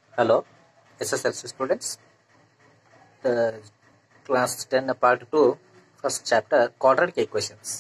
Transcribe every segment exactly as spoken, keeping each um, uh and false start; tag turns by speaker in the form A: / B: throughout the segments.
A: Hello, S S L C students. The class ten part two, first chapter, quadratic equations.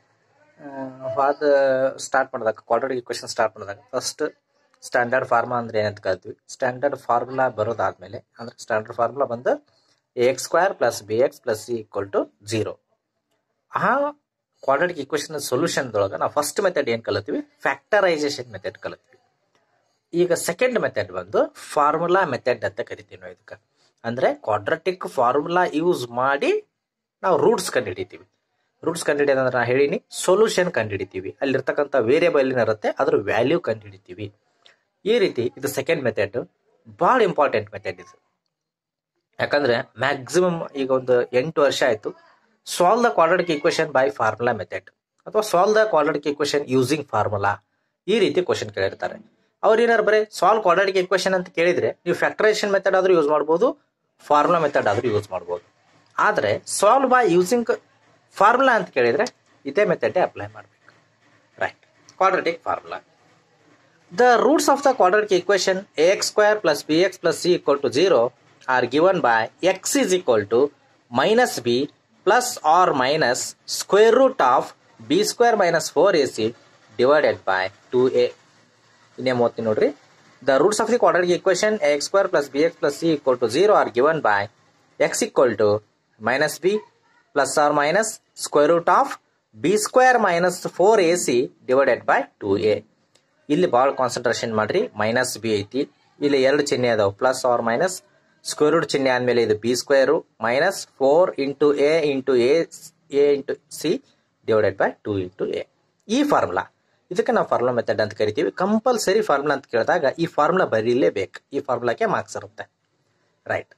A: What start ಮಾಡಿದಾಗ quadratic equation start ಮಾಡಿದಾಗ first standard formula ಅಂದ್ರೆ ಏನಂತ ಕರಿತೀವಿ. Standard formula ಬರೋದಾದ್ಮೇಲೆ ಅಂದ್ರೆ standard formula ಬಂದು a x square plus b x plus c equal to zero. ಆ quadratic equation solution ದೊಳಗೆ ನಾವು ಫಸ್ಟ್ ಮೆಥಡ್ ಏನು ಕಲಿತೀವಿ, ಫ್ಯಾಕ್ಟರೈಸೇಷನ್ ಮೆಥಡ್ ಕಲಿತೀವಿ. ಈಗ ಸೆಕೆಂಡ್ ಮೆಥಡ್ ಬಂದು ಫಾರ್ಮುಲಾ ಮೆಥಡ್ ಅಂತ ಕರಿತೀವಿ ನಾವು. ಇದಕ್ಕೆ ಅಂದ್ರೆ ಕ್ವಾಡ್ರಾಟಿಕ್ ಫಾರ್ಮುಲಾ ಯೂಸ್ ಮಾಡಿ ನಾವು ರೂಟ್ಸ್ ಕಂಡುಹಿಡಿತೀವಿ. ರೂಟ್ಸ್ ಕಂಡುಹಿಡಿಯೋದಂದ್ರೆ ನಾ ಹೇಳಿನಿ, ಸೊಲ್ಯೂಷನ್ ಕಂಡುಹಿಡಿತೀವಿ. ಅಲ್ಲಿರ್ತಕ್ಕಂಥ ವೇರಿಯಬಲ್ ಏನಿರುತ್ತೆ ಅದ್ರ ವ್ಯಾಲ್ಯೂ ಕಂಡುಹಿಡಿತೀವಿ. ಈ ರೀತಿ ಇದು ಸೆಕೆಂಡ್ ಮೆಥಡ್, ಭಾಳ ಇಂಪಾರ್ಟೆಂಟ್ ಮೆಥಡ್ ಇದು. ಯಾಕಂದ್ರೆ ಮ್ಯಾಕ್ಸಿಮಮ್ ಈಗ ಒಂದು ಎಂಟು ವರ್ಷ ಆಯ್ತು solve the quadratic equation by formula method ಅಥವಾ solve the quadratic equation using formula, ಈ ರೀತಿ ಕ್ವಶನ್ ಕೇಳಿರ್ತಾರೆ. ಅವ್ರು ಏನಾರು ಬರೀ ಸಾಲ್ವ್ ಕ್ವಾಡ್ರಾಟಿಕ್ ಈಕ್ವೇಷನ್ ಅಂತ ಕೇಳಿದ್ರೆ ನೀವು ಫ್ಯಾಕ್ಟರೈಸೇಷನ್ ಮೆಥಡ್ ಆದ್ರೂ ಯೂಸ್ ಮಾಡ್ಬೋದು, ಫಾರ್ಮುಲಾ ಮೆಥಡ್ ಆದ್ರೂ ಯೂಸ್ ಮಾಡ್ಬೋದು. ಆದ್ರೆ ಸಾಲ್ವ್ ಬೈ ಯೂಸಿಂಗ್ ಫಾರ್ಮುಲಾ ಅಂತ ಕೇಳಿದ್ರೆ ಇದೇ ಮೆಥಡ್ ಅಪ್ಲೈ ಮಾಡಬೇಕು. Right, quadratic formula. The roots of the quadratic equation ax square plus bx plus c equal to zero are given by x is equal to minus b plus or minus square root of b square minus four a c divided by two a. ಇನ್ನೇ ಮೂವತ್ತಿ ನೋಡ್ರಿ. The roots of the quadratic equation ax square plus bx plus c equal to zero are given by x equal to minus b plus or minus square root of b square minus four a c divided by two a. ಇಲ್ಲಿ ಭಾಳ concentration ಮಾಡ್ರಿ. Minus b ಐತಿ, ಇಲ್ಲಿ ಎರಡು ಚಿಹ್ನೆ ಅದಾವ, plus or minus. Square root ಚಿಹ್ನೆ ಆದ್ಮೇಲೆ ಇದು b square minus four into a into a a into c divided by two into a. ಈ ಫಾರ್ಮುಲಾ, ಇದಕ್ಕೆ ನಾವು ಫಾರ್ಮುಲಾ ಮೆಥಡ್ ಅಂತ ಕರಿತೀವಿ. ಕಂಪಲ್ಸರಿ ಫಾರ್ಮುಲಾ ಅಂತ ಕೇಳಿದಾಗ ಈ ಫಾರ್ಮುಲಾ ಬರೀಲೇಬೇಕು. ಈ ಫಾರ್ಮುಲಾಕ್ಕೆ ಮಾರ್ಕ್ಸ್ ಇರುತ್ತೆ. ರೈಟ್,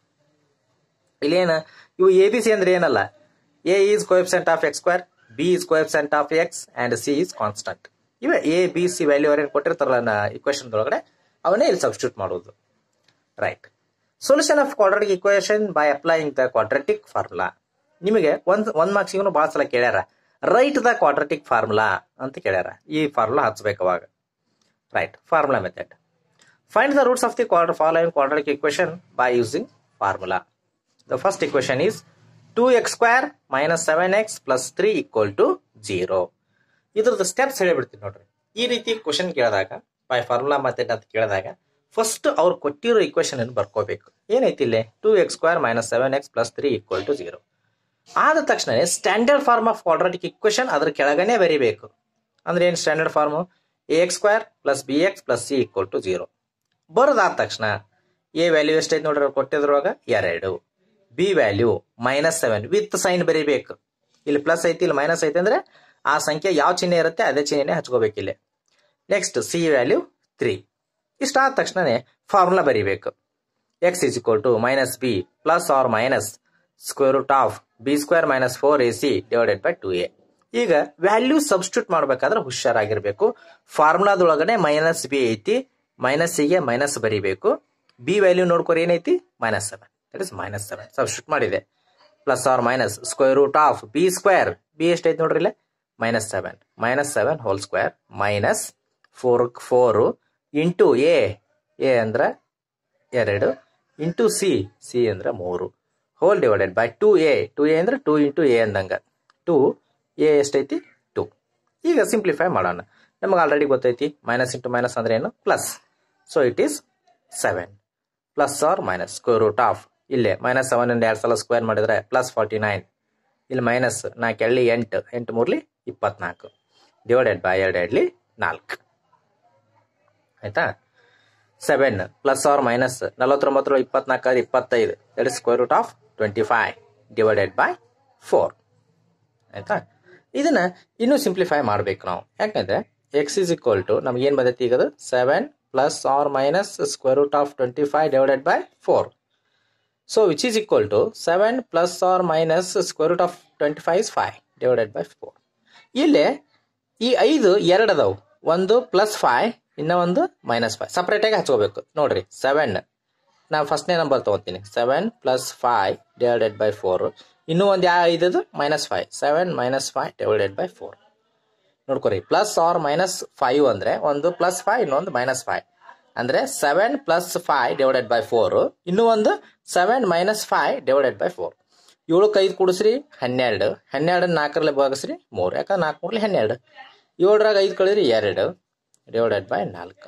A: ಇಲ್ಲಿ ಏನ ಇವು ಎ ಬಿ ಸಿ ಅಂದ್ರೆ ಏನಲ್ಲ, a is coefficient of x square, b is coefficient of x and c is constant. ಇವೆ ಎ ಬಿ ಸಿ ವ್ಯಾಲ್ಯೂ ಅವ್ರೇನು ಕೊಟ್ಟಿರ್ತಾರಲ್ಲ ಇಕ್ವೇಶನ್ ಒಳಗಡೆ ಅವನ್ನೇ ಇಲ್ಲಿ ಸಬ್ಸ್ಟಿಟ್ಯೂಟ್ ಮಾಡೋದು. Right, solution of quadratic equation by applying the quadratic formula. ನಿಮಗೆ ಒಂದ್ ಒಂದ್ ಮಾರ್ಕ್ಸಿಗೂ ಬಹಳ ಸಲ ಕೇಳ್ಯಾರ, ರೈಟ್ ದ ಕ್ವಾಡ್ರಾಟಿಕ್ ಫಾರ್ಮುಲಾ ಅಂತ ಕೇಳ್ಯಾರ. ಈ ಫಾರ್ಮುಲಾ ಹಚ್ಬೇಕು ಅವಾಗ. Right, formula method. Find the roots of the following quadratic equation by using formula. The first equation is two x square minus seven x plus three equal to zero. ಇದ್ರದ್ದು steps ಹೇಳಿಬಿಡ್ತೀನಿ ನೋಡ್ರಿ. ಈ ರೀತಿ question ಕೇಳಿದಾಗ by formula method ಅಂತ ಕೇಳಿದಾಗ first ಅವ್ರು ಕೊಟ್ಟಿರೋ ಇಕ್ವೇಶನ್ ಅನ್ನು ಬರ್ಕೋಬೇಕು. ಏನೈತಿ ಇಲ್ಲಿ, two x square minus seven x plus three equal to zero. ಆದ ತಕ್ಷಣ standard form of quadratic equation ಅದ್ರ ಕೆಳಗನೆ ಬರೀಬೇಕು. ಅಂದ್ರೆ ಏನ್ standard form, a x square plus b x plus c equal to zero. ಬರೋದಾದ ತಕ್ಷಣ ಎ ವ್ಯಾಲ್ಯೂ ಎಷ್ಟೈತಿ ನೋಡ್ರಿ ಕೊಟ್ಟಿದ್ರೊಳಗ ಎರಡು, b value minus seven with sign ಬರೀಬೇಕು. ಇಲ್ಲಿ ಪ್ಲಸ್ ಐತಿ, ಇಲ್ಲಿ ಮೈನಸ್ ಐತಿ ಅಂದ್ರೆ ಆ ಸಂಖ್ಯೆ ಯಾವ ಚಿಹ್ನೆ ಇರುತ್ತೆ ಅದೇ ಚಿಹ್ನೆನೆ ಹಚ್ಕೋಬೇಕಿಲ್ಲ. Next c value three. ಇಷ್ಟ ಆದ ತಕ್ಷಣ ಫಾರ್ಮುಲಾ ಬರೀಬೇಕು. X is equal to minus b plus or minus square root of b square minus four a c divided by two a. ಈಗ ವ್ಯಾಲ್ಯೂ ಸಬ್ಸ್ಟಿಟ್ಯೂಟ್ ಮಾಡ್ಬೇಕಾದ್ರೆ ಹುಷಾರಾಗಿರ್ಬೇಕು. ಫಾರ್ಮುಲಾದೊಳಗಡೆ ಮೈನಸ್ ಬಿ ಐತಿ, minus ಸಿಗೆ ಮೈನಸ್ ಬರೀಬೇಕು. ಬಿ ವ್ಯಾಲ್ಯೂ ನೋಡ್ಕೊರಿ ಏನೈತಿ, minus seven. That is minus seven substitute ಮಾಡಿದೆ. Plus or minus square root of b square, B ಎಷ್ಟೈತಿ ನೋಡ್ರಿ ಇಲ್ಲ, minus seven, minus seven whole square minus four four into a, a ಅಂದ್ರೆ ಎರಡು, into c, c ಅಂದ್ರೆ ಮೂರು, whole divided by two a. Two a ಅಂದ್ರೆ two into a ಅಂದಂಗ, two a ಎಷ್ಟೈತಿ ಟು. ಈಗ ಸಿಂಪ್ಲಿಫೈ ಮಾಡೋಣ. ನಮಗೆ ಆಲ್ರೆಡಿ ಗೊತ್ತೈತಿ ಮೈನಸ್ ಇಂಟು ಮೈನಸ್ ಅಂದ್ರೆ ಏನು, plus. So it is seven plus or minus square root of, ಇಲ್ಲೇ ಮೈನಸ್ ಸೆವೆನ್ ಇಂದ ಎರಡು ಸಲ ಸ್ಕ್ವೇರ್ ಮಾಡಿದ್ರೆ ಪ್ಲಸ್ ಫಾರ್ಟಿ ನೈನ್, ಇಲ್ಲಿ ಮೈನಸ್ ನಾಲ್ಕು ಎಳ್ಳಿ ಎಂಟು, ಎಂಟು ಮೂರ್ಲಿ ಇಪ್ಪತ್ನಾಲ್ಕು ಡಿವೈಡೆಡ್ ಬೈ ಎರಡು ಎಡ್ಲಿ ನಾಲ್ಕು. ಆಯ್ತಾ, ಸೆವೆನ್ ಪ್ಲಸ್ ಆರ್ ಮೈನಸ್ ನಲವತ್ತೊಂಬತ್ತರ ಇಪ್ಪತ್ನಾಲ್ಕು ಇಪ್ಪತ್ತೈದು, that is square root of twenty five divided by four. ಆಯ್ತಾ, ಇದನ್ನ ಇನ್ನೂ ಸಿಂಪ್ಲಿಫೈ ಮಾಡ್ಬೇಕು ನಾವು. ಯಾಕಂದ್ರೆ ಎಕ್ಸ್ ಇಸ್ ಈಕ್ವಲ್ ಟು ನಮ್ಗೆ ಏನ್ ಬಂದೈತಿ ಈಗ, seven plus or minus square root of twenty five divided by four. So which is equal to seven plus or minus square root of twenty-five is five divided by four. ಇಲ್ಲಿ ಈ ಐದು ಎರಡು ಅದಾವು, ಒಂದು ಪ್ಲಸ್ ಫೈವ್ ಇನ್ನ ಒಂದು minus five. Separate ಆಗಿ ಹಚ್ಕೋಬೇಕು ನೋಡ್ರಿ. ಸೆವೆನ್ ನಾವು ಫಸ್ಟ್ನೇ ನಂಬರ್ ತಗೋತೀನಿ, seven plus five divided by four. ಇನ್ನೂ ಒಂದು ಯಾವ ಐದದು minus five, seven minus five divided by four. ನೋಡ್ಕೊರಿ, ಪ್ಲಸ್ ಆರ್ ಮೈನಸ್ ಫೈವ್ ಅಂದ್ರೆ ಒಂದು ಪ್ಲಸ್ ಫೈವ್ ಇನ್ನೊಂದು ಮೈನಸ್ ಫೈವ್. ಅಂದರೆ seven plus five divided by four, ಇನ್ನೂ ಒಂದು seven minus five divided by four. ಏಳಕ್ಕೆ ಐದು ಕೂಡಿಸ್ರಿ ಹನ್ನೆರಡು, ಹನ್ನೆರಡನ್ನ ನಾಲ್ಕರಲ್ಲಿ ಭಾಗಿಸ್ರಿ ಮೂರು, ಯಾಕಂದ್ರೆ ನಾಲ್ಕು ಮೂರಲಿ ಹನ್ನೆರಡು, ಏಳರಾಗ ಐದು ಕಳೆದ್ರಿ ಎರಡು ಡಿವೈಡೆಡ್ ಬೈ ನಾಲ್ಕು.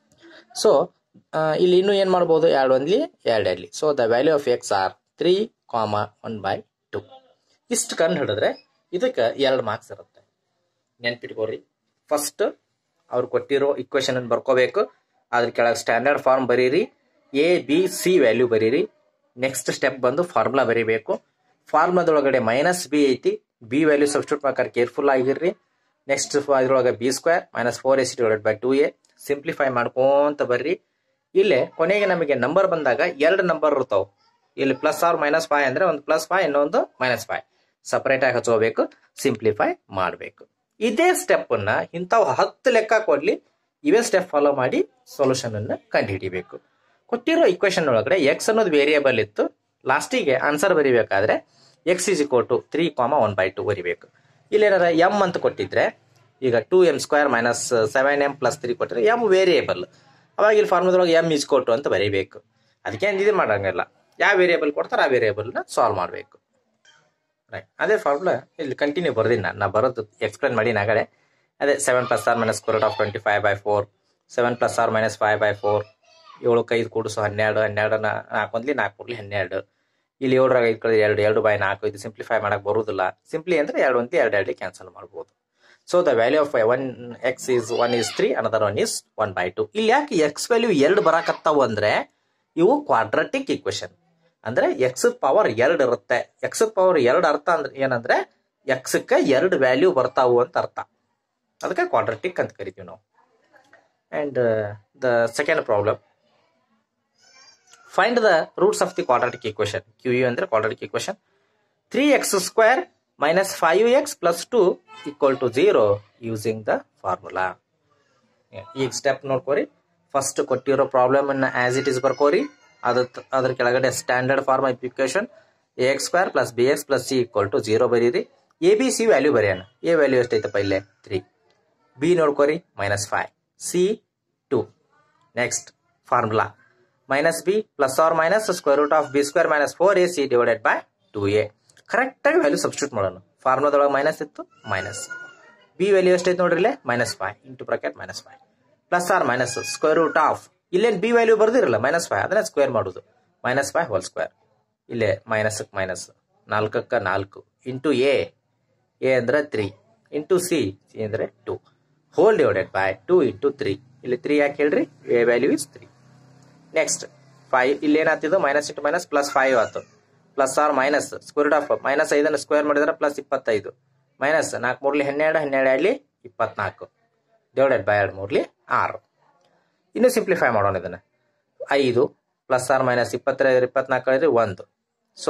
A: ಸೊ ಇಲ್ಲಿ ಇನ್ನೂ ಏನು ಮಾಡ್ಬೋದು, ಎರಡು ಒಂದ್ಲಿ ಎರಡು ಎರಡ್ಲಿ. So the value of x or three comma one by two. ಇಷ್ಟು ಕಂಡು ಹಿಡಿದ್ರೆ ಇದಕ್ಕೆ ಎರಡು ಮಾರ್ಕ್ಸ್ ಇರುತ್ತೆ. ನೆನ್ಪಿಟ್ಕೋರಿ, ಫಸ್ಟ್ ಅವ್ರು ಕೊಟ್ಟಿರೋ ಇಕ್ವೇಶನ್ ಅನ್ನು ಬರ್ಕೋಬೇಕು, ಅದ್ರ ಕೆಳಗೆ ಸ್ಟ್ಯಾಂಡರ್ಡ್ ಫಾರ್ಮ್ ಬರೀರಿ, ಎ ಬಿ ಸಿ ವ್ಯಾಲ್ಯೂ ಬರೀರಿ. ನೆಕ್ಸ್ಟ್ ಸ್ಟೆಪ್ ಬಂದು ಫಾರ್ಮುಲಾ ಬರೀಬೇಕು. ಫಾರ್ಮುಲಾದೊಳಗಡೆ ಮೈನಸ್ ಬಿ ಐತಿ, ಬಿ ವ್ಯಾಲ್ಯೂ ಸಬ್ಸ್ಟಿಟ್ಯೂಟ್ ಮಾಡ್ತಾರೆ, ಕೇರ್ಫುಲ್ ಆಗಿರ್ರಿ. ನೆಕ್ಸ್ಟ್ ಇದ್ರೊಳಗೆ b square minus four a c divided by two a, simplify ಮಾಡ್ಕೊಂತ ಬರ್ರಿ. ಇಲ್ಲೇ ಕೊನೆಗೆ ನಮಗೆ ನಂಬರ್ ಬಂದಾಗ ಎರಡು ನಂಬರ್ ಇರ್ತಾವೆ. ಇಲ್ಲಿ ಪ್ಲಸ್ ಆರ್ ಮೈನಸ್ ಫೈವ್ ಅಂದ್ರೆ ಒಂದು ಪ್ಲಸ್ ಫೈವ್ ಇನ್ನೊಂದು ಮೈನಸ್ ಫೈವ್, ಸಪರೇಟ್ ಆಗಿ ಹಚ್ಕೋಬೇಕು, ಸಿಂಪ್ಲಿಫೈ ಮಾಡಬೇಕು. ಇದೇ ಸ್ಟೆಪ್ ಅನ್ನ ಇಂಥವು ಹತ್ತು ಲೆಕ್ಕ ಕೊಡ್ಲಿ, ಇವೇ ಸ್ಟೆಪ್ ಫಾಲೋ ಮಾಡಿ ಸೊಲ್ಯೂಷನ್ ಅನ್ನು ಕಂಡುಹಿಡಿಬೇಕು. ಕೊಟ್ಟಿರೋ ಇಕ್ವೇಶನ್ ಒಳಗಡೆ ಎಕ್ಸ್ ಅನ್ನೋದು ವೇರಿಯೇಬಲ್ ಇತ್ತು, ಲಾಸ್ಟಿಗೆ ಆನ್ಸರ್ ಬರಿಬೇಕಾದ್ರೆ x is equal to three comma one by two ಬರಿಬೇಕು. ಇಲ್ಲೇನಾರ ಎಮ್ ಅಂತ ಕೊಟ್ಟಿದ್ರೆ ಈಗ two m square minus seven m plus three ಕೊಟ್ಟರೆ ಎಮ್ ವೇರಿಯೇಬಲ್, ಅವಾಗ ಇಲ್ಲಿ ಫಾರ್ಮುಲಾದೊಳಗೆ ಎಮ್ ಇಸ್ ಇಕ್ವಲ್ ಟು ಅಂತ ಬರೀಬೇಕು. ಅದಕ್ಕೆ ಇದು ಮಾಡಂಗಿಲ್ಲ, ಯಾವ ವೇರಿಯೇಬಲ್ ಕೊಡ್ತಾರೆ ಆ ವೇರಿಯೇಬಲ್ನ ಸಾಲ್ವ್ ಮಾಡಬೇಕು. ರೈಟ್, ಅದೇ ಫಾರ್ಮುಲಾ ಇಲ್ಲಿ ಕಂಟಿನ್ಯೂ ಬರ್ದಿನಿ ನಾನು ನಾ ಬರೋದು ಎಕ್ಸ್ಪ್ಲೇನ್ ಮಾಡಿ ನಾಗಡೆ. ಅದೇ seven plus or minus square root of twenty five by four, seven plus or minus five by four, ಏಳಕ್ಕೆ ಐದು ಕೂಡಿಸು ಹನ್ನೆರಡು, ಹನ್ನೆರಡು ನಾಲ್ಕು ಒಂದ್ಲಿ ನಾಲ್ಕು ಮೂರ್ಲಿ ಹನ್ನೆರಡು, ಇಲ್ಲಿ ಏಳರಾಗ ಐದು ಕಳೆದು ಎರಡು, ಎರಡು ಬೈ ನಾಲ್ಕು, ಇದು ಸಿಂಪ್ಲಿಫೈ ಮಾಡಕ್ಕೆ ಬರುವುದಿಲ್ಲ. ಸಿಂಪ್ಲಿ ಅಂದರೆ ಎರಡು ಒಂದ್ಲಿ ಎರಡು ಎರಡು ಕ್ಯಾನ್ಸಲ್ ಮಾಡ್ಬೋದು. So the value of one x is one is three, another one is one by two. ಇಲ್ಲಿ ಯಾಕೆ ಎಕ್ಸ್ ವ್ಯಾಲ್ಯೂ ಎರಡು ಬರಾಕತ್ತಾವು ಅಂದ್ರೆ ಇವು ಕ್ವಾಡ್ರಾಟಿಕ್ ಇಕ್ವೇಶನ್, ಅಂದ್ರೆ ಎಕ್ಸ್ ಪವರ್ ಎರಡು ಇರುತ್ತೆ. ಎಕ್ಸ್ ಪವರ್ ಎರಡು ಅರ್ಥ ಅಂದ್ರೆ ಏನಂದ್ರೆ ಎಕ್ಸ್ಕ್ಕೆ ಎರಡು ವ್ಯಾಲ್ಯೂ ಬರ್ತಾವು ಅಂತ ಅರ್ಥ, ಅದಕ್ಕೆ ಕ್ವಾಡ್ರಾಟಿಕ್ ಅಂತ ಕರಿತೀವಿ ನಾವು. And the second problem, find the roots of the quadratic equation. Q U ಅಂದ್ರೆ quadratic equation. Three x square minus five x plus two equal to zero using the formula. ಈಗ step ನೋಡ್ಕೋರಿ. First ಕೊಟ್ಟಿರೋ problem ಅನ್ನ as it is ಬರ್ಕೋರಿ. ಅದ್ರ ಅದ್ರ ಕೆಳಗಡೆ standard form of equation a x square plus b x plus c equal to zero ಬರೀರಿ. A b c value ಬರೆಯೋಣ. ಎ ವ್ಯಾಲ್ಯೂ ಎಷ್ಟೈತಪ್ಪ ಇಲ್ಲೇ ತ್ರೀ, ಬಿ ನೋಡ್ಕೋರಿ minus five, c two. Next formula minus b plus or minus square root of b square minus four a c divided by two a. Correct ಆಗಿ value substitute ಮಾಡೋಣ. ಫಾರ್ಮುಲಾದೊಳಗೆ minus ಇತ್ತು, minus. B value ಎಷ್ಟೈತೆ ನೋಡ್ರಿ ಇಲ್ಲೇ minus five into bracket minus five plus or minus square root of, ಇಲ್ಲೇನು b value ಬರ್ದಿರಲ್ಲ minus five, ಅದನ್ನ ಸ್ಕ್ವೇರ್ ಮಾಡೋದು, ಮೈನಸ್ ಫೈವ್ ಹೋಲ್ ಸ್ಕ್ವೇರ್. ಇಲ್ಲೇ ಮೈನಸ್ ಮೈನಸ್, ನಾಲ್ಕಕ್ಕ ನಾಲ್ಕು ಇಂಟು ಎ, ಎ ಅಂದ್ರೆ ತ್ರೀ ಇಂಟು ಸಿ, ಸಿ ಅಂದ್ರೆ two, whole divided by two into three. ಇಲ್ಲಿ ತ್ರೀ ಯಾಕೆ ಹೇಳ್ರಿ, a value is three. Next five, ಇಲ್ಲಿ ಏನಾಗ್ತಿದ್ದು minus into minus plus five ಆಯ್ತು, plus or minus square root of minus ಐದನ್ನು square ಮಾಡಿದ್ರೆ plus ಇಪ್ಪತ್ತೈದು, ಮೈನಸ್ ನಾಲ್ಕು ಮೂರ್ಲಿ ಹನ್ನೆರಡು, ಹನ್ನೆರಡು ಎರಡ್ಲಿ ಇಪ್ಪತ್ನಾಲ್ಕು ಡಿವೈಡೆಡ್ ಬೈ ಎರಡು ಮೂರ್ಲಿ ಆರು. ಇನ್ನು ಸಿಂಪ್ಲಿಫೈ ಮಾಡೋಣ ಇದನ್ನು. ಐದು ಪ್ಲಸ್ ಆರ್ ಮೈನಸ್ ಇಪ್ಪತ್ತೈದು ಇಪ್ಪತ್ನಾಲ್ಕು ಹೇಳಿದ್ರೆ ಒಂದು. So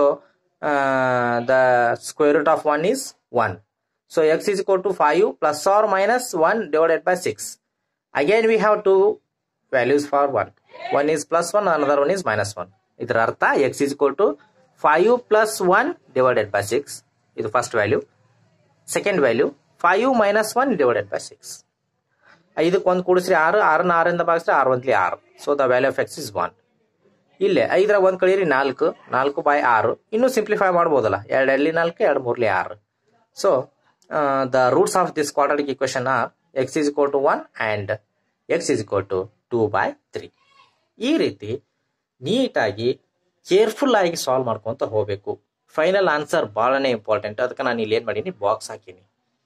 A: the square root of one is one. So x is equal to five plus or minus one divided by six. Again we have two values for one. One is plus one, another one is minus one. ಇದರ ಅರ್ಥ x is equal to five plus one divided by six. ಇದು first value. Second value five minus one divided by six. ಐದಕ್ಕೆ ಒಂದು ಕೂಡಿಸ್ರಿ ಆರು, ಆರನ್ನ ಆರಿಂದ ಭಾಗಿಸ್ರಿ ಆರು ಒಂದ್ಲಿ ಆರು. So the value of x is one. ಇಲ್ಲೇ ಐದರಾಗ ಒಂದು ಕಳೀರಿ ನಾಲ್ಕು, ನಾಲ್ಕು ಬೈ ಆರು. ಇನ್ನೂ ಸಿಂಪ್ಲಿಫೈ ಮಾಡ್ಬೋದಲ್ಲ, ಎರಡು ಎರಡ್ಲಿ ನಾಲ್ಕು, ಎರಡು ಮೂರ್ಲಿ ಆರು. So the roots of this quadratic equation are x is equal to one and x is equal to two by three. ಈ ರೀತಿ ನೀಟಾಗಿ ಕೇರ್ಫುಲ್ ಆಗಿ ಸಾಲ್ವ್ ಮಾಡ್ಕೊಂತ ಹೋಗ್ಬೇಕು. ಫೈನಲ್ ಆನ್ಸರ್ ಬಹಳನೇ ಇಂಪಾರ್ಟೆಂಟ್. ಅದಕ್ಕೆ ನಾನು ಇಲ್ಲಿ ಏನ್ ಮಾಡೀನಿ, ಬಾಕ್ಸ್ ಹಾಕೀನಿ.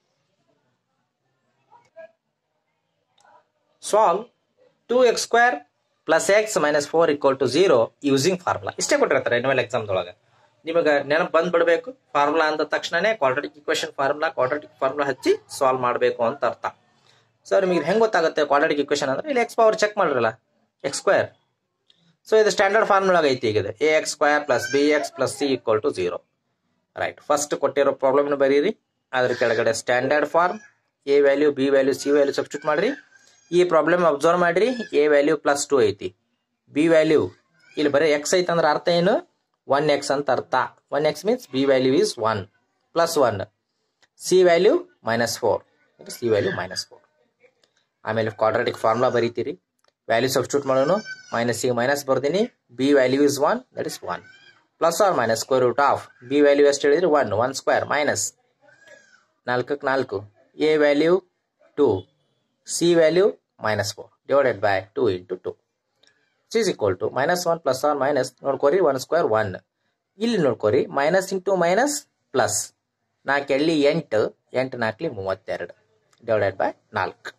A: Solve two x square plus x minus four equal to zero using formula. ಇಷ್ಟೇ ಕೊಟ್ಟಿರ್ತಾರೆ ಎನ್ಯುವಲ್ ಎಕ್ಸಾಮ್ದೊಳಗೆ. ನಿಮಗೆ ನೆನಪು ಬಂದ್ಬಿಡ್ಬೇಕು, ಫಾರ್ಮುಲಾ ಅಂದ ತಕ್ಷಣನೇ quadratic equation formula, quadratic formula ಹಚ್ಚಿ ಸಾಲ್ವ್ ಮಾಡಬೇಕು ಅಂತ ಅರ್ಥ. ಸೊ ನಿಮಗೆ ಹೆಂಗೆ ಗೊತ್ತಾಗುತ್ತೆ ಕ್ವಾಡ್ರಾಟಿಕ್ ಇಕ್ವೇಶನ್ ಅಂದ್ರೆ, ಇಲ್ಲಿ ಎಕ್ಸ್ ಪವರ್ ಚೆಕ್ ಮಾಡಿರಲ್ಲ, ಎಕ್ಸ್ ಸ್ಕ್ವೇರ್. ಸೊ ಇದು ಸ್ಟ್ಯಾಂಡರ್ಡ್ ಫಾರ್ಮುಲಾ ಐತಿ. ಈಗ a x square plus b x plus c equal to zero. Right, first ಕೊಟ್ಟಿರೋ ಪ್ರಾಬ್ಲಮ್ನ ಬರೀರಿ. ಅದ್ರ ಕೆಳಗಡೆ standard form a value, b value, c value substitute ಮಾಡ್ರಿ. ಈ ಪ್ರಾಬ್ಲಮ್ ಅಬ್ಸರ್ವ್ ಮಾಡ್ರಿ. ಎ ವ್ಯಾಲ್ಯೂ ಪ್ಲಸ್ ಟು ಐತಿ, ಬಿ ವ್ಯಾಲ್ಯೂ ಇಲ್ಲಿ ಬರೀ ಎಕ್ಸ್ ಐತೆ ಅಂದ್ರೆ ಅರ್ಥ ಏನು, ಒನ್ ಎಕ್ಸ್ ಅಂತ ಅರ್ಥ. One x means b value is one plus one. C value minus four, c value minus four. ಆಮೇಲೆ ಕ್ವಾಡ್ರಾಟಿಕ್ ಫಾರ್ಮುಲಾ ಬರೀತೀರಿ. ವ್ಯಾಲ್ಯೂ ಸಬ್ಸ್ಟಿಟ್ಯೂಟ್ ಮಾಡೋಣ. ಮೈನಸ್ ಗೆ ಮೈನಸ್ ಬರ್ತೀನಿ. B value is one, that is one. Plus or minus square root of b value ಎಷ್ಟು ಹೇಳಿದ್ರೆ one, one square minus ನಾಲ್ಕಕ್ಕೆ ನಾಲ್ಕು, a value two, c value minus four divided by two into two is equal to minus one plus or minus ನೋಡ್ಕೋರಿ one square one. ಇಲ್ಲಿ ನೋಡ್ಕೋರಿ minus into minus plus ನಾಲ್ಕು ಎಳ್ಳಿ ಎಂಟು, ಎಂಟು ನಾಲ್ಕಲಿ ಮೂವತ್ತೆರಡು ಡಿವೈಡೆಡ್ ಬೈ ನಾಲ್ಕು.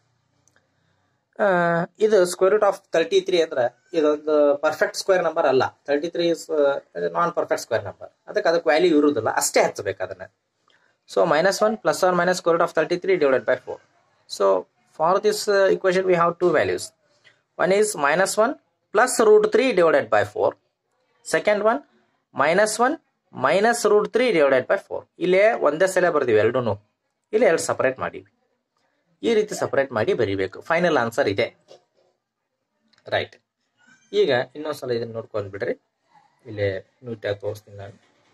A: ಇದು square root of thirty three ಅಂದ್ರೆ ಇದೊಂದು ಪರ್ಫೆಕ್ಟ್ ಸ್ಕ್ವೇರ್ ನಂಬರ್ ಅಲ್ಲ. Thirty three is non perfect square number. ಅದಕ್ಕೆ ಅದಕ್ಕೆ ವ್ಯಾಲ್ಯೂ ಇರುವುದಿಲ್ಲ, ಅಷ್ಟೇ ಹಚ್ಚಬೇಕು ಅದನ್ನ. So minus one plus or minus square root of thirty three divided by four. So for this equation we have two values. One is minus one plus root three divided by four. Second one minus one minus root three divided by four. ಇಲ್ಲೇ ಒಂದೇ ಸಲ ಬರ್ದಿವಿ ಎರಡೂನು. ಇಲ್ಲಿ ಎರಡು separate ಮಾಡಿವಿ. ಈ ರೀತಿ separate ಮಾಡಿ ಬರೀಬೇಕು. ಫೈನಲ್ ಆನ್ಸರ್ ಇದೆ. ರೈಟ್. ಈಗ ಇನ್ನೊಂದ್ಸಲ ಇದನ್ನ ನೋಡ್ಕೊಂಡು ಬಿಡ್ರಿ. ಇಲ್ಲೇ ನೀಟಾಗಿ ತೋರಿಸ್ತೀನಿ ನಾನು.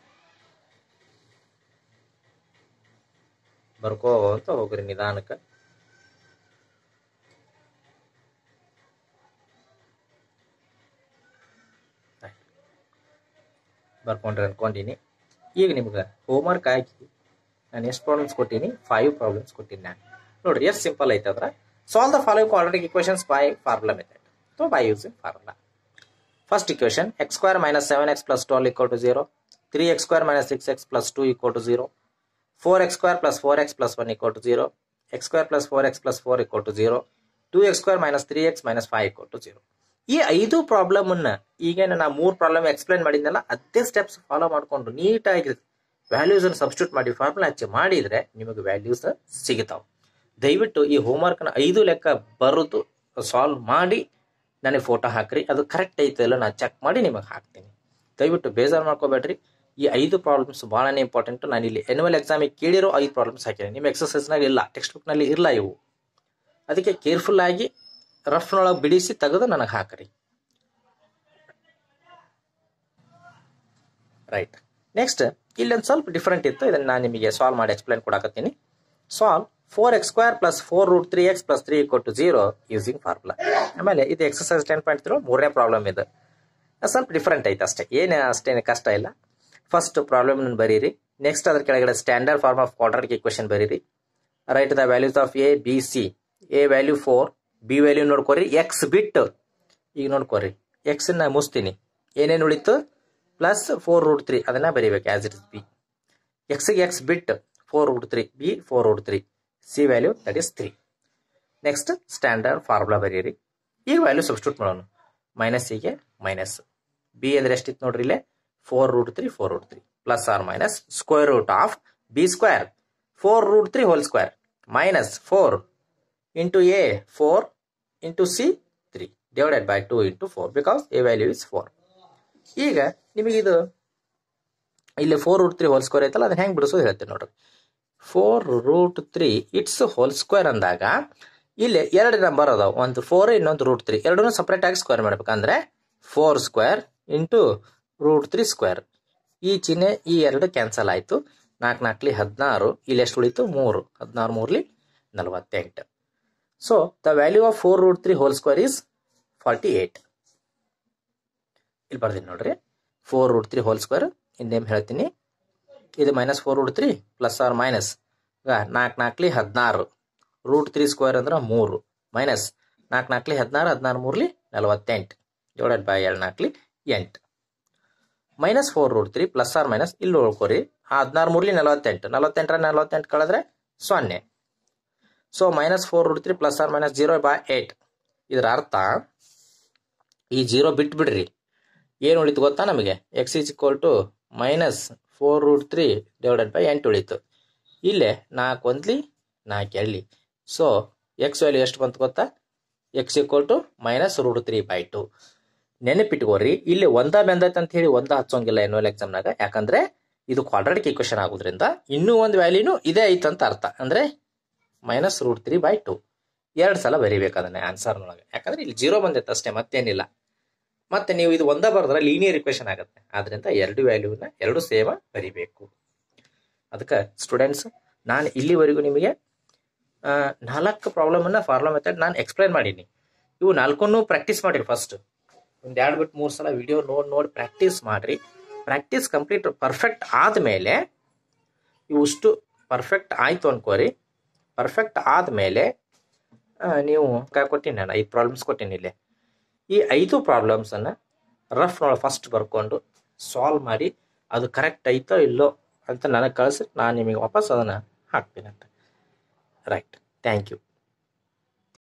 A: ಬರ್ಕೋ ಅಂತ ಹೋಗ್ರಿ ನಿಧಾನಕ್ಕೆ. ಬರ್ಕೊಂಡ್ರೆ ಅನ್ಕೊಂಡಿನಿ. ಈಗ ನಿಮ್ಗೆ ಹೋಮ್ವರ್ಕ್ ಆಗಿ ನಾನು ಎಷ್ಟು ಪ್ರಾಬ್ಲಮ್ಸ್ ಕೊಟ್ಟೀನಿ? ಫೈವ್ ಪ್ರಾಬ್ಲಮ್ಸ್ ಕೊಟ್ಟಿನಿ ನಾನು. ನೋಡ್ರಿ ಎಷ್ಟು ಸಿಂಪಲ್ ಐತೆ ಅಂದ್ರೆ solve the following quadratic equations by formula method. So by using formula. First equation x square minus seven x plus twelve equal to zero, three x square minus six x plus two equal to zero, four x square plus four x plus one equal to zero, x square plus four x plus four equal to zero, two x square minus three x minus five equal to zero. ಈ ಐದು problem ಅನ್ನ ಈಗ ನಾ ಮೂರ್ problem explain ಮಾಡಿದ್ನಲ್ಲ ಅದೇ steps follow ಮಾಡ್ಕೊಂಡು ನೀಟಾಗಿ ವ್ಯಾಲ್ಯೂಸ್ ಅನ್ನು ಸಬ್ಸ್ಟಿಟ್ಯೂಟ್ ಮಾಡಿ ಫಾರ್ಮುಲಾ ಹಚ್ಚಿ ಮಾಡಿದ್ರೆ ನಿಮಗೆ ವ್ಯಾಲ್ಯೂಸ್ ಸಿಗುತ್ತಾವ. ದಯವಿಟ್ಟು ಈ ಹೋಮ್ವರ್ಕ್ ನ ಐದು ಲೆಕ್ಕ ಬರೋದು ಸಾಲ್ವ್ ಮಾಡಿ ನನಗೆ ಫೋಟೋ ಹಾಕ್ರಿ. ಅದು ಕರೆಕ್ಟ್ ಐತೆ ಇಲ್ಲ ನಾನು ಚೆಕ್ ಮಾಡಿ ನಿಮಗೆ ಹಾಕ್ತೀನಿ. ದಯವಿಟ್ಟು ಬೇಜಾರು ಮಾಡ್ಕೋಬೇಡ್ರಿ. ಈ ಐದು ಪ್ರಾಬ್ಲಮ್ಸ್ ಬಹಳನೇ ಇಂಪಾರ್ಟೆಂಟ್. ನಾನು ಇಲ್ಲಿ ಎನ್ಯುವಲ್ ಎಕ್ಸಾಮಿಗೆ ಕೇಳಿರೋ ಐದು ಪ್ರಾಬ್ಲಮ್ಸ್ ಹಾಕಿದ್ದೀನಿ. ನಿಮ್ಮ ಎಕ್ಸರ್ಸೈಸ್ನಾಗ ಇಲ್ಲ, ಟೆಕ್ಸ್ಟ್ ಬುಕ್ ನಲ್ಲಿ ಇಲ್ಲ ಇವು. ಅದಕ್ಕೆ ಕೇರ್ಫುಲ್ ಆಗಿ ರಫ್ನೊಳಗೆ ಬಿಡಿಸಿ ತೆಗೆದು ನನಗೆ ಹಾಕ್ರಿ. ರೈಟ್. ನೆಕ್ಸ್ಟ್ ಇಲ್ಲೊಂದು ಸ್ವಲ್ಪ ಡಿಫ್ರೆಂಟ್ ಇತ್ತು, ಇದನ್ನ ನಾನು ನಿಮಗೆ ಸಾಲ್ವ್ ಮಾಡಿ ಎಕ್ಸ್ಪ್ಲೈನ್ ಕೊಡಾಕತ್ತೀನಿ. Solve four x square plus four root three x plus three equal to zero using formula. ಆಮೇಲೆ ಇದು ಎಕ್ಸರ್ಸೈಸ್ ಟೆನ್ ಪಾಯಿಂಟ್ ತ್ರೀ ಮೂರನೇ ಪ್ರಾಬ್ಲಮ್ ಇದು. ಸ್ವಲ್ಪ ಡಿಫ್ರೆಂಟ್ ಐತೆ ಅಷ್ಟೇ, ಏನು ಅಷ್ಟೇನು ಕಷ್ಟ ಇಲ್ಲ. ಫಸ್ಟ್ ಪ್ರಾಬ್ಲಮ್ ಬರೀರಿ. ನೆಕ್ಸ್ಟ್ ಅದ್ರ ಕೆಳಗಡೆ standard form of quadratic equation ಬರೀರಿ. Write the values of a b c. A value four, b value ನೋಡ್ಕೊರಿ, ಎಕ್ಸ್ ಬಿಟ್ಟು ಈಗ ನೋಡ್ಕೊರಿ ಎಕ್ಸ್ ನ ಮುಸ್ತೀನಿ. ಏನೇನು ಉಳಿತು? ಪ್ಲಸ್ ಫೋರ್ ರೂಟ್ ತ್ರೀ ಅದನ್ನ ಬರೀಬೇಕು ಆಸ್ ಇಟ್ ಇಸ್ ಬಿ. ಎಕ್ಸ್ಗೆ ಎಕ್ಸ್ ಬಿಟ್ಟು four root three, b four root three, c value that is three. Next standard formula ಬರೀರಿ. ಈಗ ವ್ಯಾಲ್ಯೂ ಸಬ್ಸ್ಟಿಟ್ಯೂಟ್ ಮಾಡೋಣ. ಮೈನಸ್ ಸಿಗೆ ಮೈನಸ್, ಬಿ ಅಂದ್ರೆ ಎಷ್ಟಿತ್ತು ನೋಡ್ರಿ ಇಲ್ಲೇ four root three four root three plus or minus square root of b square four root three whole square minus four into a four into c three divided by two into four because a value is four. ಈಗ ನಿಮಗೆ ಇದು ಇಲ್ಲಿ four root three whole square ಐತಲ್ಲ ಅದನ್ನ ಹೆಂಗ್ ಬಿಡಿಸೋದು ಹೇಳ್ತೀನಿ ನೋಡ್ರಿ. Four root three it's whole square ಅಂದಾಗ ಇಲ್ಲಿ ಎರಡು ನಂಬರ್ ಅದಾವ, ಒಂದು ಫೋರ್ ಇನ್ನೊಂದು ರೂಟ್ ತ್ರೀ, ಎರಡನ್ನೂ ಸಪ್ರೇಟ್ ಆಗಿ ಸ್ಕ್ವೇರ್ ಮಾಡ್ಬೇಕಂದ್ರೆ four square into root three square. ಈ ಚಿಹ್ನೆ ಈ ಎರಡು ಕ್ಯಾನ್ಸಲ್ ಆಯ್ತು. ನಾಲ್ಕು ನಾಲ್ಕಲಿ ಹದಿನಾರು, ಇಲ್ಲಿ ಎಷ್ಟು ಉಳಿತು? ಮೂರು. ಹದಿನಾರು ಮೂರ್ಲಿ ನಲವತ್ತೆಂಟು. So the value of four root three whole square is forty-eight. ಇಲ್ಲಿ ಬರ್ತೀನಿ ನೋಡ್ರಿ. Four root three whole square ಇನ್ನೇನು ಹೇಳ್ತೀನಿ. ಇದು minus four root three plus or minus ನಾಲ್ಕು ನಾಲ್ಕಲಿ ಹದಿನಾರು, ರೂಟ್ ತ್ರೀ ಸ್ಕ್ವೇರ್ ಅಂದ್ರೆ ಮೂರು, ಮೈನಸ್ ನಾಲ್ಕು ನಾಲ್ಕಲಿ ಹದಿನಾರು, ಹದಿನಾರು ಮೂರ್ಲಿ ನಲವತ್ತೆಂಟು ಡಿವೈಡೆಡ್ ಬೈ ಎರಡು ನಾಲ್ಕಲಿ ಎಂಟು. Minus four root three plus or minus ಇಲ್ಲಿ ಉಳ್ಕೊರಿ. ಹದಿನಾರು ಮೂರ್ಲಿ ನಲವತ್ತೆಂಟು, ನಲವತ್ತೆಂಟರ ನಲವತ್ತೆಂಟು ಕಳೆದ್ರೆ ಸೊನ್ನೆ. So minus four root three plus or minus zero by eight. ಇದರ ಅರ್ಥ ಈ ಜೀರೋ ಬಿಟ್ಟು ಬಿಡ್ರಿ. ಏನು ಉಳಿತು ಗೊತ್ತಾ ನಮಗೆ? X is equal to minus four root three divided by ಎಂಟು ಉಳಿತು. ಇಲ್ಲೇ ನಾಲ್ಕು ಒಂದ್ಲಿ ನಾಲ್ಕು ಎರಡ್ಲಿ. ಸೊ ಎಕ್ಸ್ ವ್ಯಾಲ್ಯೂ ಎಷ್ಟು ಬಂತು ಗೊತ್ತಾ? X equal to minus root three by two. ನೆನಪಿಟ್ಕೋರಿ, ಇಲ್ಲಿ ಒಂದ ಬೆಂದೈತೆ ಅಂತ ಹೇಳಿ ಒಂದ ಹಚ್ಚೋಂಗಿಲ್ಲ ಎನ್ಯುವಲ್ ಎಕ್ಸಾಮ್ನಾಗ. ಯಾಕಂದ್ರೆ ಇದು ಕ್ವಾಡ್ರಾಟಿಕ್ ಇಕ್ವೇಷನ್ ಆಗೋದ್ರಿಂದ ಇನ್ನೂ ಒಂದು ವ್ಯಾಲ್ಯೂನು ಇದೇ ಐತಂತ ಅರ್ಥ. ಅಂದ್ರೆ minus root three by two ಎರಡು ಸಲ ಬರೀಬೇಕು ಅದನ್ನ ಆನ್ಸರ್ನೊಳಗೆ. ಯಾಕಂದ್ರೆ ಇಲ್ಲಿ ಜೀರೋ ಬಂದೈತೆ ಅಷ್ಟೇ, ಮತ್ತೇನಿಲ್ಲ. ಮತ್ತೆ ನೀವು ಇದು ಒಂದ ಬರೆದ್ರೆ ಲೀನಿಯರ್ ಇಕ್ವೇಷನ್ ಆಗುತ್ತೆ. ಆದ್ರಿಂದ ಎರಡು ವ್ಯಾಲ್ಯೂನ ಎರಡು ಸೇಮ ಬರೀಬೇಕು. ಅದಕ್ಕೆ ಸ್ಟೂಡೆಂಟ್ಸ್, ನಾನು ಇಲ್ಲಿವರೆಗೂ ನಿಮಗೆ ನಾಲ್ಕು ಪ್ರಾಬ್ಲಮ್ ಅನ್ನ ಫಾರ್ಮುಲಾ ಮೆಥಡ್ ನಾನು ಎಕ್ಸ್ಪ್ಲೈನ್ ಮಾಡೀನಿ. ಇವು ನಾಲ್ಕನ್ನು ಪ್ರಾಕ್ಟೀಸ್ ಮಾಡಿರಿ ಫಸ್ಟ್. ಒಂದು ಎರಡು ಬಿಟ್ಟು ಮೂರು ಸಲ ವಿಡಿಯೋ ನೋಡಿ ನೋಡಿ ಪ್ರಾಕ್ಟೀಸ್ ಮಾಡಿರಿ. ಪ್ರಾಕ್ಟೀಸ್ ಕಂಪ್ಲೀಟ್ ಪರ್ಫೆಕ್ಟ್ ಆದಮೇಲೆ ಇವುಷ್ಟು ಪರ್ಫೆಕ್ಟ್ ಆಯಿತು ಅನ್ಕೋರಿ. ಪರ್ಫೆಕ್ಟ್ ಆದಮೇಲೆ ನೀವು ಕೊಟ್ಟಿನಿ ನಾನು ಐದು ಪ್ರಾಬ್ಲಮ್ಸ್ ಕೊಟ್ಟೀನಿ ಇಲ್ಲಿ. ಈ ಐದು ಪ್ರಾಬ್ಲಮ್ಸನ್ನು ರಫ್ನೊಳಗೆ ಫಸ್ಟ್ ಬರ್ಕೊಂಡು ಸಾಲ್ವ್ ಮಾಡಿ ಅದು ಕರೆಕ್ಟ್ ಐತೋ ಇಲ್ಲೋ ಅಂತ ನನಗೆ ಕಳಿಸ್ರಿ, ನಾನು ನಿಮಗೆ ವಾಪಸ್ ಅದನ್ನು ಹಾಕ್ತೀನಿ ಅಂತ. Right, thank you.